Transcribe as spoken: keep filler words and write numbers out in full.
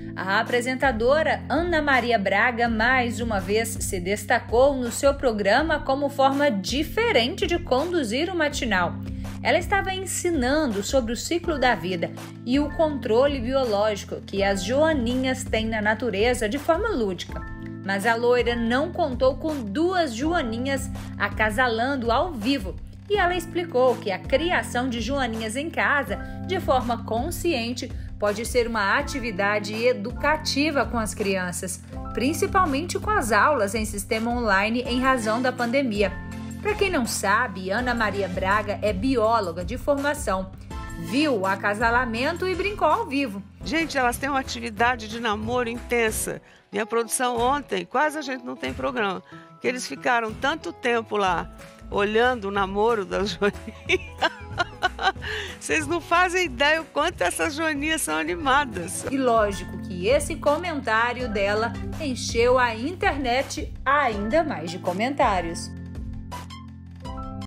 A apresentadora Ana Maria Braga mais uma vez se destacou no seu programa como forma diferente de conduzir o matinal. Ela estava ensinando sobre o ciclo da vida e o controle biológico que as joaninhas têm na natureza de forma lúdica. Mas a loira não contou com duas joaninhas acasalando ao vivo e ela explicou que a criação de joaninhas em casa, de forma consciente, pode ser uma atividade educativa com as crianças, principalmente com as aulas em sistema online em razão da pandemia. Para quem não sabe, Ana Maria Braga é bióloga de formação. Viu o acasalamento e brincou ao vivo. Gente, elas têm uma atividade de namoro intensa. Minha produção ontem, quase a gente não tem programa, que eles ficaram tanto tempo lá, olhando o namoro das joaninhas. Vocês não fazem ideia o quanto essas joaninhas são animadas. E lógico que esse comentário dela encheu a internet ainda mais de comentários.